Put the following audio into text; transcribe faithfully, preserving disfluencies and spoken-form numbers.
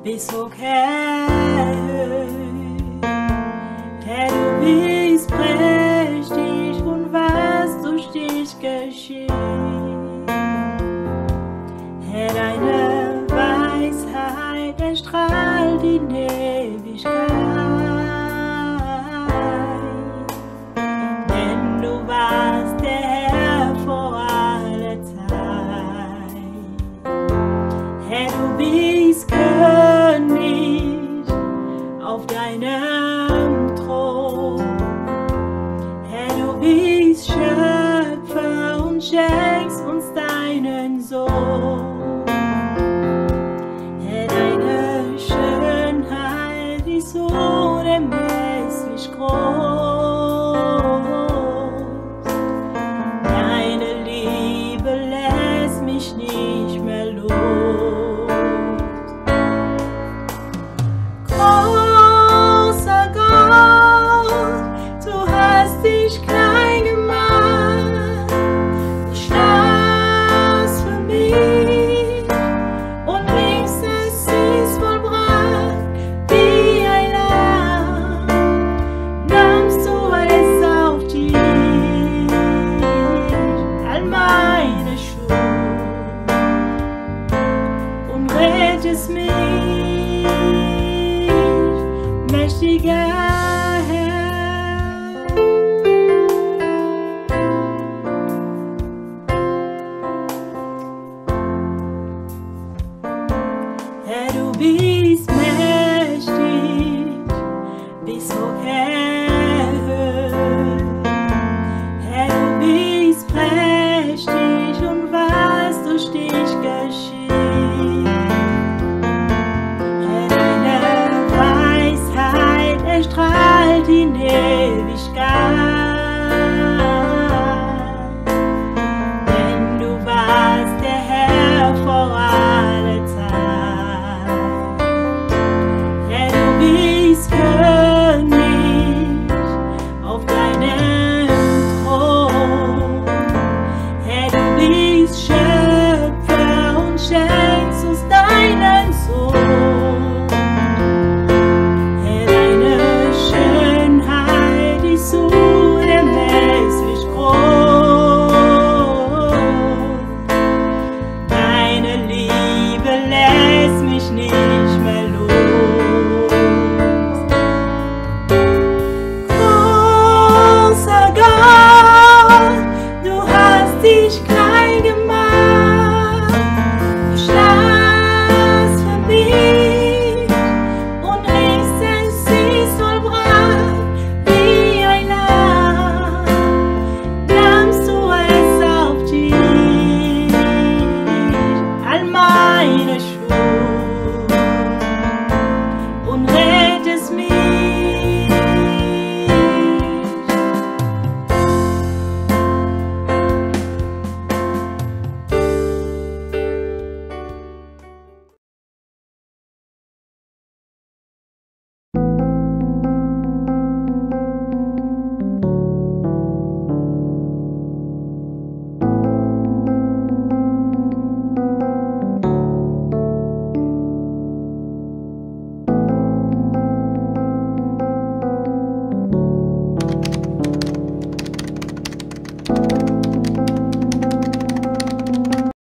bist okay. Herr, du bist prächtig und was durch dich geschieht. Herr, deine Weisheit erstrahlt in Ewigkeit. Denn du warst der Herr vor aller Zeit. Herr, du bist König auf deinem Thron. Herr, du bist Schöpfer und schenkst uns deinen Sohn. Herr, deine Schönheit ist so unermesslich groß. Deine Liebe lässt mich nicht mehr los. Großer Gott, du hast dich klein gemacht. Du starbst für mich und liebst, es ist vollbracht. Wie ein Lamm nahmst du es auf dich, all meine Schuld, und rettest mich, mächtiger Herr. Herr, du bist mächtig, bist okay. Herr, du bist prächtig und was durch dich geschieht. Herr, deine Weisheit erstrahlt in